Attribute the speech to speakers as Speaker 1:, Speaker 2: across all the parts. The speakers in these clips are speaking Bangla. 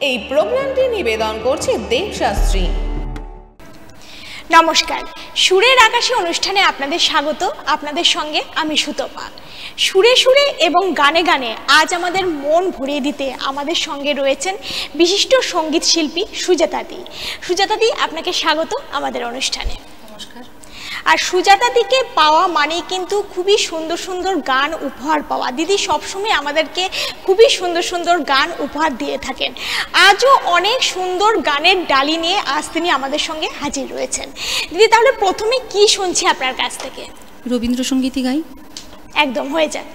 Speaker 1: এই প্রোগ্রামটি নিবেদন করছে দেবশাস্ত্রী।
Speaker 2: নমস্কার, সুরের আকাশে অনুষ্ঠানে আপনাদের স্বাগত। আপনাদের সঙ্গে আমি সুতপা। সুরে সুরে এবং গানে গানে আজ আমাদের মন ভরিয়ে দিতে আমাদের সঙ্গে রয়েছেন বিশিষ্ট সঙ্গীত শিল্পী সুজাতাদি। সুজাতাদি, আপনাকে স্বাগত আমাদের অনুষ্ঠানে।
Speaker 3: নমস্কার।
Speaker 2: আর সুজাতাদিকে পাওয়া মানেই কিন্তু খুবই সুন্দর সুন্দর গান উপহার পাওয়া। দিদি সবসময় আমাদেরকে খুবই সুন্দর সুন্দর গান উপহার দিয়ে থাকেন। আজও অনেক সুন্দর গানের ডালি নিয়ে আজ তিনি আমাদের সঙ্গে হাজির রয়েছেন। দিদি, তাহলে প্রথমে কি শুনছি আপনার কাছ থেকে?
Speaker 3: রবীন্দ্রসঙ্গীতই গাই।
Speaker 2: একদম, হয়ে যাক।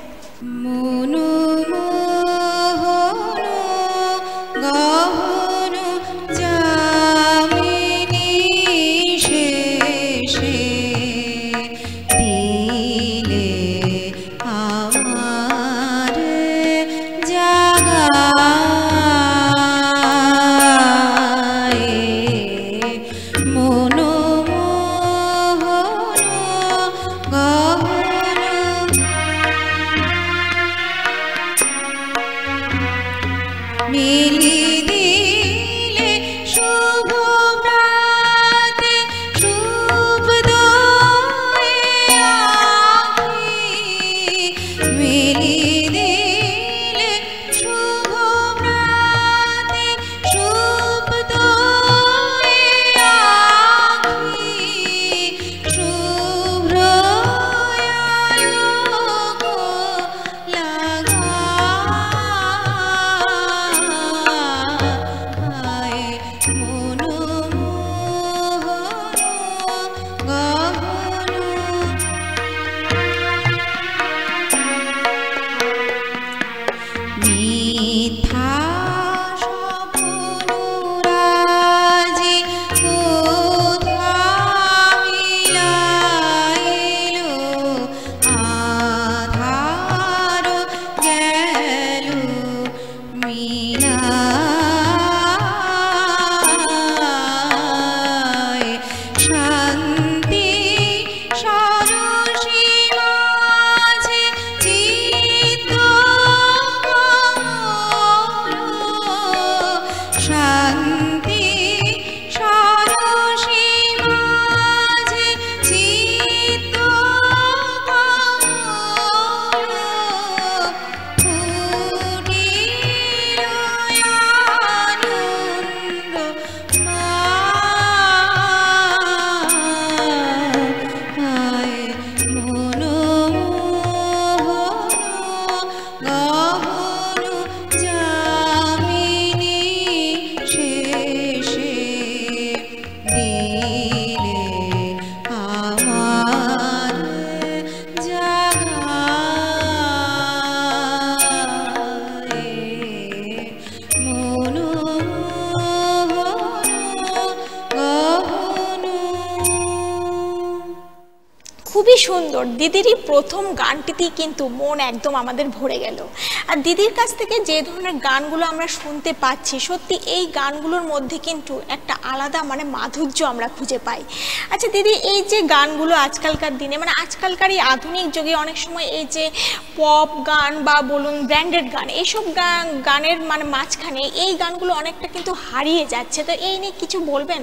Speaker 2: খুবই সুন্দর। দিদিরই প্রথম গানটিতেই কিন্তু মন একদম আমাদের ভরে গেল। আর দিদির কাছ থেকে যে ধরনের গানগুলো আমরা শুনতে পাচ্ছি, সত্যি এই গানগুলোর মধ্যে কিন্তু একটা আলাদা মাধুর্য আমরা খুঁজে পাই। আচ্ছা দিদি, এই যে গানগুলো আজকালকার দিনে আজকালকার এই আধুনিক যুগে অনেক সময় এই যে পপ গান বা বলুন ব্র্যান্ডেড গান, এইসব গানের মাঝখানে এই গানগুলো অনেকটা কিন্তু হারিয়ে যাচ্ছে। তো এই নিয়ে কিছু বলবেন?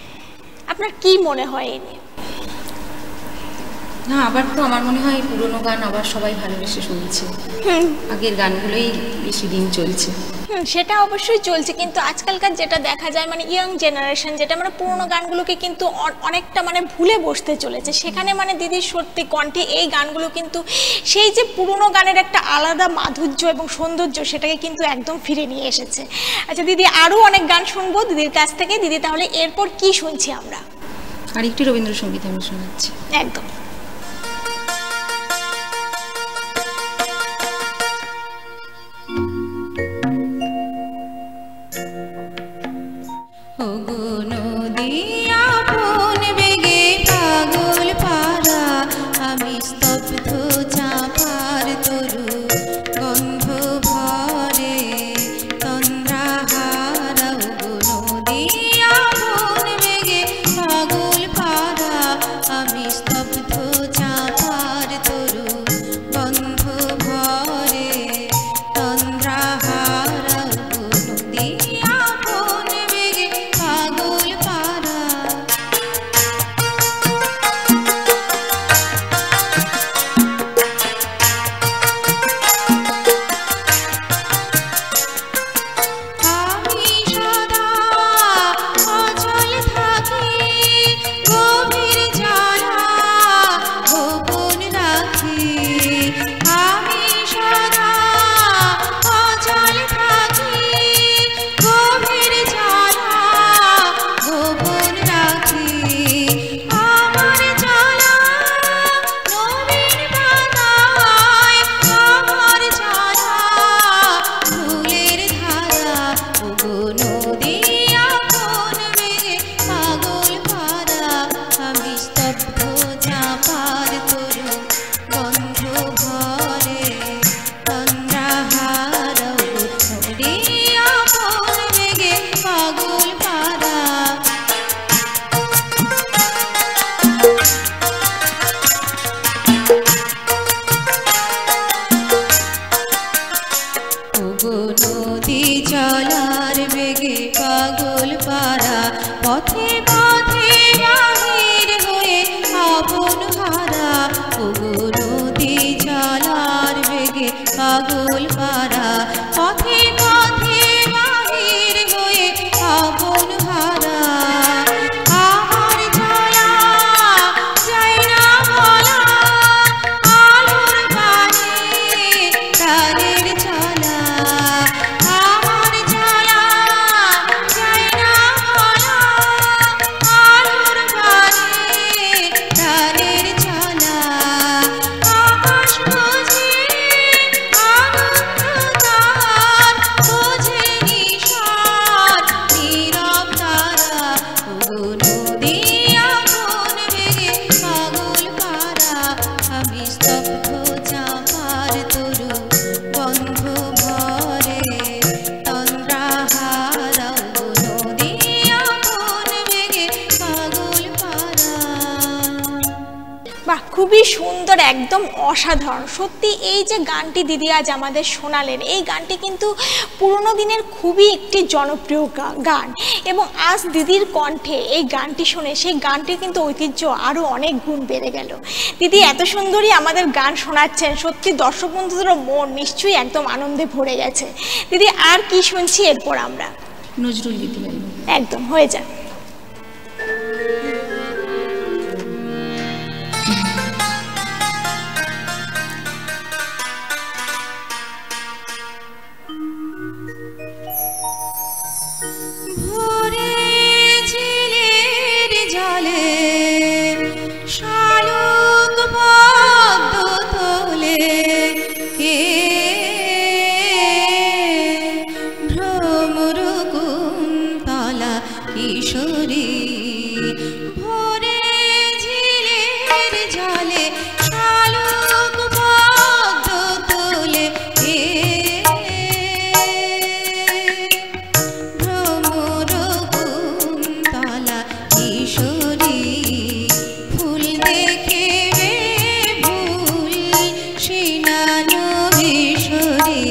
Speaker 2: আপনার কি মনে হয় এই নিয়ে?
Speaker 3: না, আবার তো আমার মনে হয় পুরোনো গান আবার সবাই ভালোবেসে শুনছে। আগের গানগুলোই বেশি দিন চলছে।
Speaker 2: সেটা অবশ্যই চলছে, কিন্তু আজকালকার যেটা দেখা যায় ইয়াং জেনারেশন যেটা পুরোনো গানগুলোকে কিন্তু অনেকটা ভুলে বসতে চলেছে। সেখানে দিদির সত্যি কণ্ঠে এই গানগুলো কিন্তু সেই যে পুরোনো গানের একটা আলাদা মাধুর্য এবং সৌন্দর্য সেটাকে কিন্তু একদম ফিরে নিয়ে এসেছে। আচ্ছা দিদি, আরও অনেক গান শুনবো দিদির কাছ থেকে। দিদি, তাহলে এরপর কি শুনছি আমরা?
Speaker 3: আর একটি রবীন্দ্রসঙ্গীত আমি শোনাচ্ছি।
Speaker 2: একদম।
Speaker 4: আমি স্তব্ধ চলার বেগে পাগল পারা, পথে পথে বাহির হয়ে আপন হারা। ওগো নদী চলার বেগে পাগল পারা, পথে পথে বাহির হয়ে আপন হারা। আমার চলা যায় না বলা, আলোর বাণী তারের চলা। আমার চলা যায় না বলা, আলোর বাণী তারের চলা। আকাশ বুঝে আনন্দ গান, বোঝে নিশান নীরব তারা। ওগো নদী আপন বেগে পাগল পারা, আমি স্তব্ধ চাঁপার তরু গন্ধ ভরে তন্দ্রাহারা। ওগো নদী আপন বেগে পাগল পারা।
Speaker 2: বাহ, খুবই সুন্দর, একদম অসাধারণ। সত্যি এই যে গানটি দিদি আজ আমাদের শোনালেন, এই গানটি কিন্তু পুরোনো দিনের খুবই একটি জনপ্রিয় গান, এবং আজ দিদির কণ্ঠে এই গানটি শুনে সেই গানটির কিন্তু ঐতিহ্য আরও অনেক গুণ বেড়ে গেল। দিদি এত সুন্দরই আমাদের গান শোনাচ্ছেন, সত্যি দর্শক বন্ধুদেরও মন নিশ্চয়ই একদম আনন্দে ভরে গেছে। দিদি আর কি শুনছি এরপর আমরা?
Speaker 3: নজরুল গীতি গাইব।
Speaker 2: একদম হয়ে যাক।
Speaker 4: ভোরে ঝিলের জলে শালুক পদ্ম তোলে, কে ভ্রমর কুন্তলা কিশোরী। ভোরে ঝিলের জলে শালুক পদ্ম তোলে, কে ভ্রমর কুন্তলা কিশোরী। ফুল দেখে রে ভুল সিনানো বিশরী,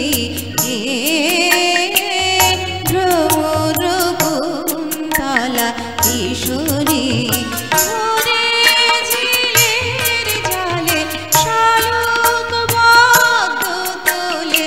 Speaker 4: ভ্রমর কুন্তলা কিশোরী। ভোরে ঝিলের জলে শালুক পদ্ম তোলে,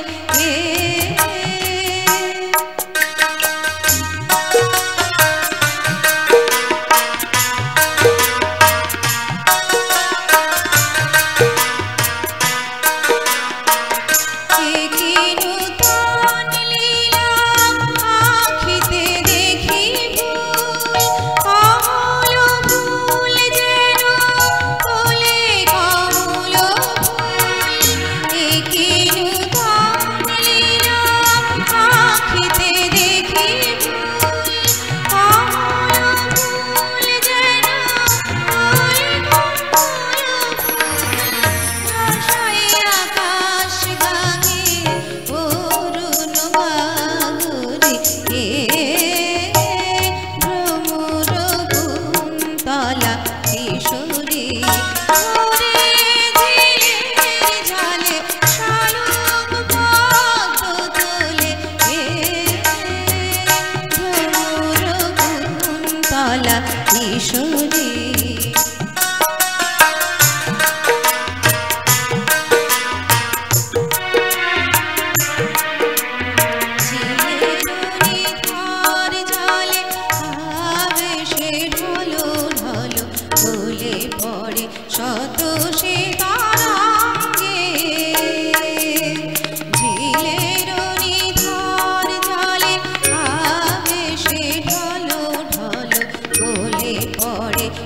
Speaker 4: কি নূতন লীলা আখিতে দেখি ভুল, কমল ফুল যেন তোলে কমল ফুল। কি নূতন লীলা আখিতে দেখি ভুল, কমল ফুল যেন তোলে কমল ফুল। ভাষায় আকাশ গাঙে অরুণ মাধুরী, ভ্রমর কুন্তলা কিশোরী। ভোরে ঝিলের জলে শালুক পদ্ম তোলে, ভ্রমর কুন্তলা কিশোরী। ঝিলের জলে আবেশে ঢলো ঢলো গলে পড়ে শত সে তরঙ্গে। ঝিলের নিথর জলে আবেশে ঢলো ঢলো গলে পড়ে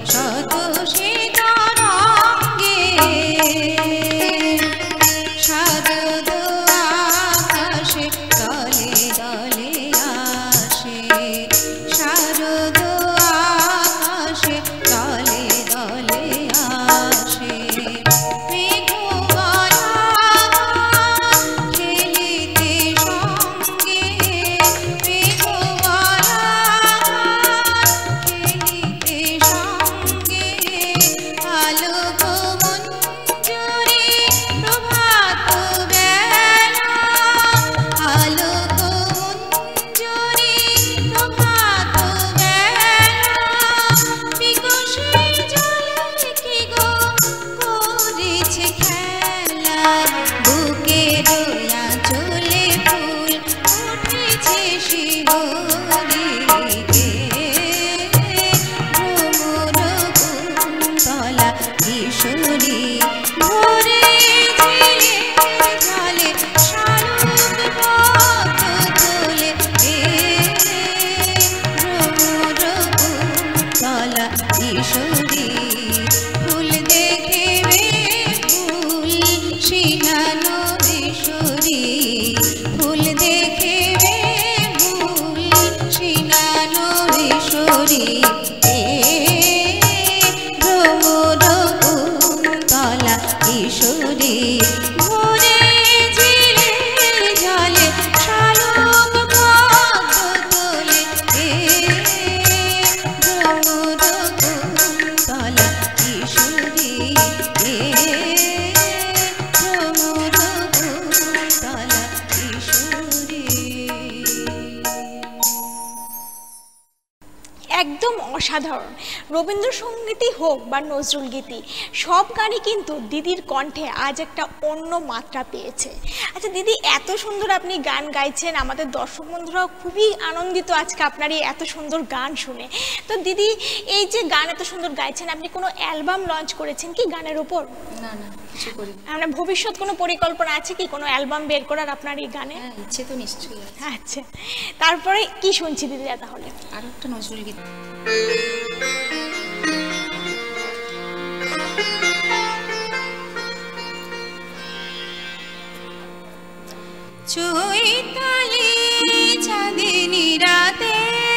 Speaker 2: একদম অসাধারণ। রবীন্দ্রসঙ্গীতই হোক বা নজরুল গীতি, সব গানই কিন্তু দিদির কণ্ঠে আজ একটা অন্য মাত্রা পেয়েছে। আচ্ছা দিদি, এত সুন্দর আপনি গান গাইছেন, আমাদের দর্শক বন্ধুরাও খুবই আনন্দিত আজকে আপনার এই এত সুন্দর গান শুনে। তো দিদি, এই যে গান এত সুন্দর গাইছেন, আপনি কোনো অ্যালবাম লঞ্চ করেছেন কি গানের উপর?
Speaker 3: না না, কিছু করি না।
Speaker 2: মানে ভবিষ্যৎ কোনো পরিকল্পনা আছে কি কোনো অ্যালবাম বের করার আপনার এই গানে?
Speaker 3: হ্যাঁ, ইচ্ছে তো নিশ্চয়ই আছে।
Speaker 2: আচ্ছা, তারপরে কি শুনছি দিদিরা তাহলে?
Speaker 3: আরো একটা নজরুল গীত।
Speaker 4: চৈতালি চাঁদিনী রাতে,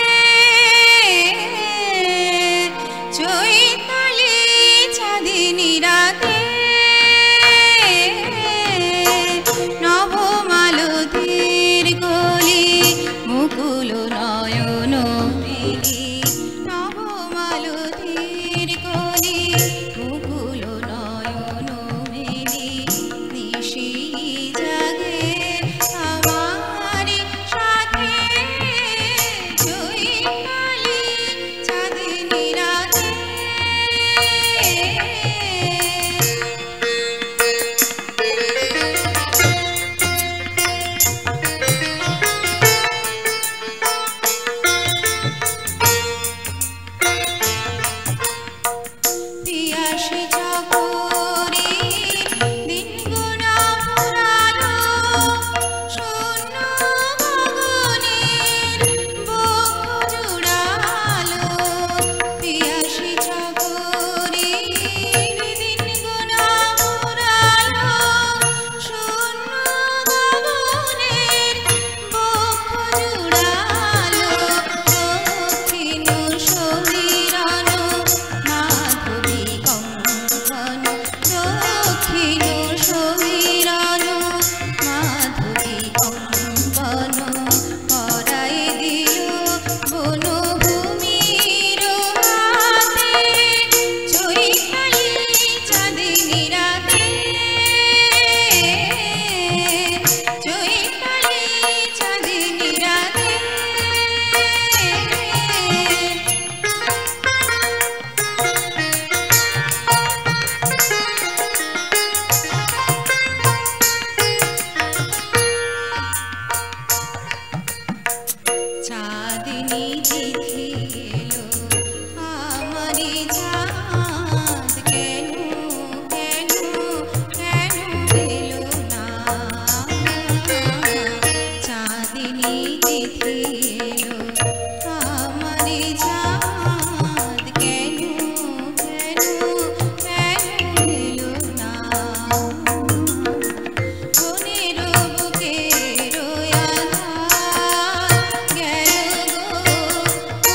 Speaker 4: চৈতালি চাঁদিনী রাতে, নবমালতীর কলি মুকুল নয়ন মেলি, নবমালতীর কলি মুকুল নয়ন মেলি, নিশি জাগে আমার সাথে, চৈতালি চাঁদিনী রাতে। পিয়াসী চাকরি দিনগুনা ফুরালো, শূন্য গগনের বক্ষ জুড়ালো, পিয়াসী চাকরি দিনগুনা ফুরালো, শূন্য গগনের বক্ষ জুড়ালো, দক্ষিণ শরীরানো মাধবী কঙ্কন, দক্ষিণ শরীরানো মাধবী কঙ্কন, পরাই দিল বনভূমির হাতে, চৈতালি চাঁদিনী রাতে, চৈতালি চাঁদিনী রাতে। চাঁদিনী তিথি এলো আমারি চাঁদ, কেন কেন কেন এলো না, চাঁদিনী তিথি এলো আমারি চাঁদ, কেন কেন কেন এলো না, মনের বুকে রোয়া গেল গো,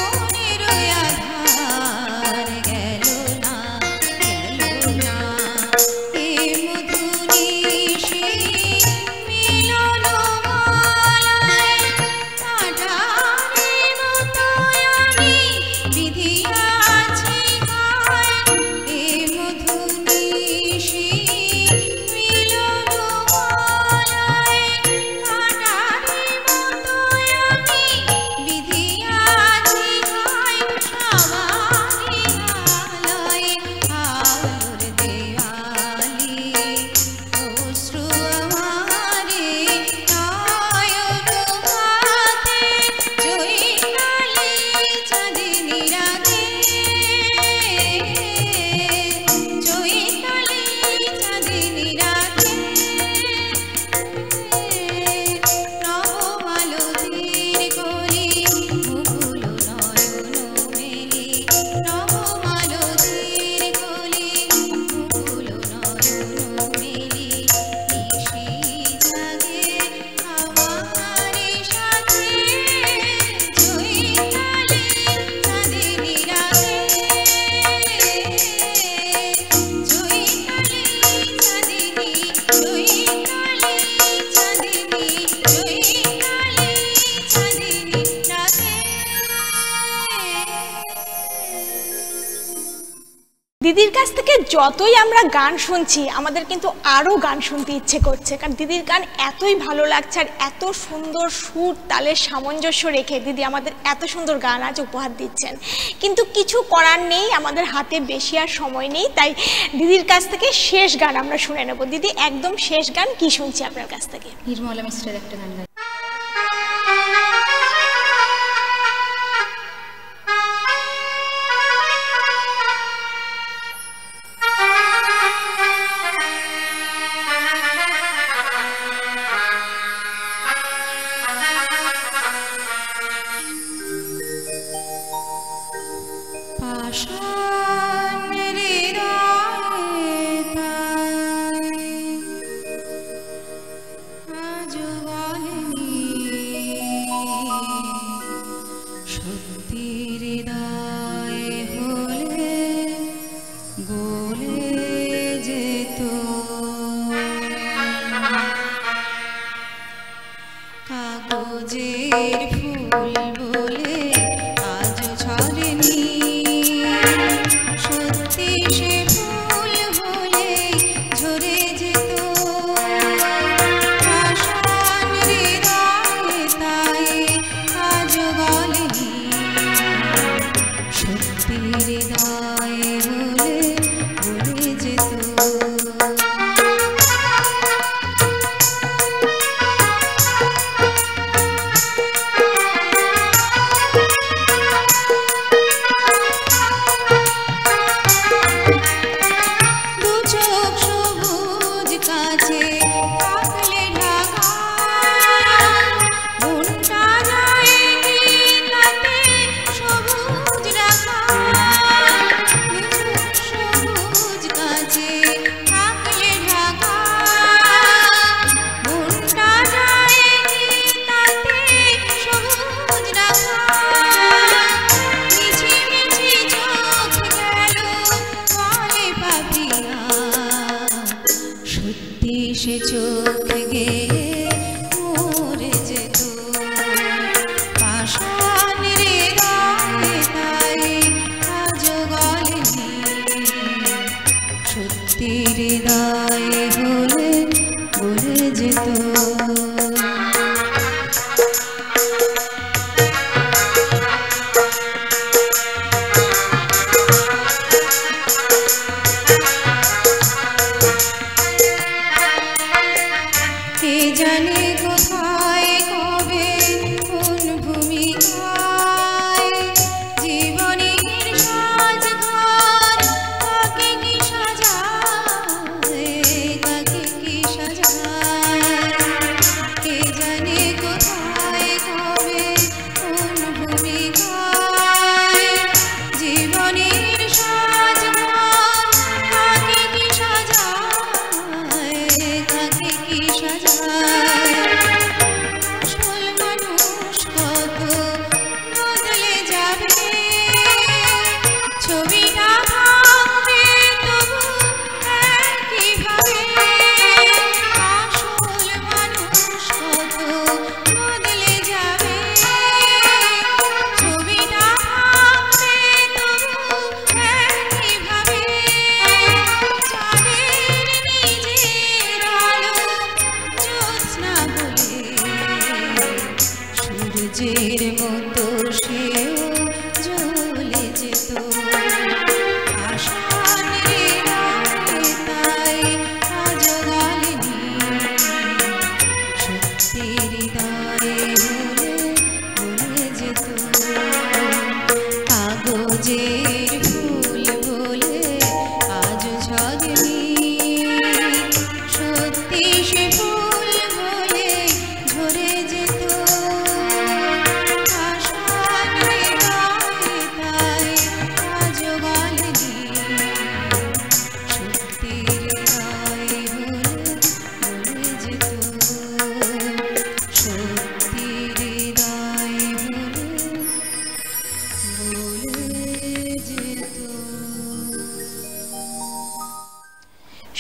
Speaker 2: দিদির কাছ থেকে যতই আমরা গান শুনছি আমাদের কিন্তু আরও গান শুনতে ইচ্ছে করছে, কারণ দিদির গান এতই ভালো লাগছে আর এত সুন্দর সুর তালের সামঞ্জস্য রেখে দিদি আমাদের এত সুন্দর গান আজ উপহার দিচ্ছেন। কিন্তু কিছু করার নেই, আমাদের হাতে বেশি আর সময় নেই, তাই দিদির কাছ থেকে শেষ গান আমরা শুনে নেব। দিদি একদম শেষ গান কি শুনছি আপনার কাছ থেকে?
Speaker 3: নির্মলা মিশ্রের একটা গান গাই।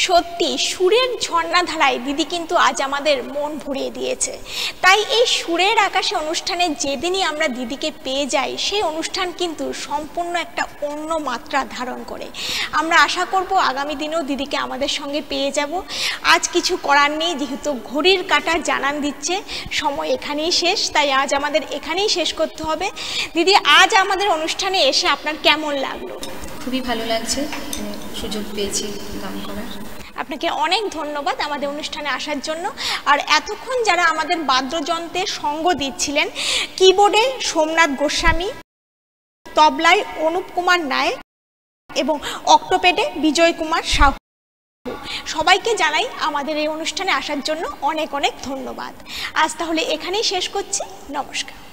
Speaker 2: সত্যি সুরের ঝর্ণাধারায় দিদি কিন্তু আজ আমাদের মন ভরিয়ে দিয়েছে। তাই এই সুরের আকাশে অনুষ্ঠানে যেদিনই আমরা দিদিকে পেয়ে যাই সেই অনুষ্ঠান কিন্তু সম্পূর্ণ একটা অন্য মাত্রা ধারণ করে। আমরা আশা করব আগামী দিনেও দিদিকে আমাদের সঙ্গে পেয়ে যাব। আজ কিছু করার নেই, যেহেতু ঘড়ির কাঁটা জানান দিচ্ছে সময় এখানেই শেষ, তাই আজ আমাদের এখানেই শেষ করতে হবে। দিদি, আজ আমাদের অনুষ্ঠানে এসে আপনার কেমন লাগলো?
Speaker 3: খুবই ভালো লাগছে, সুযোগ পেয়েছি গান করার।
Speaker 2: আপনাকে অনেক ধন্যবাদ আমাদের অনুষ্ঠানে আসার জন্য। আর এতক্ষণ যারা আমাদের বাদ্যযন্ত্রে সঙ্গ দিচ্ছিলেন, কিবোর্ডে সোমনাথ গোস্বামী, তবলায় অনুপ কুমার নায়ক এবং অক্টোপেডে বিজয় কুমার সাহু, সবাইকে জানাই আমাদের এই অনুষ্ঠানে আসার জন্য অনেক অনেক ধন্যবাদ। আজ তাহলে এখানেই শেষ করছি। নমস্কার।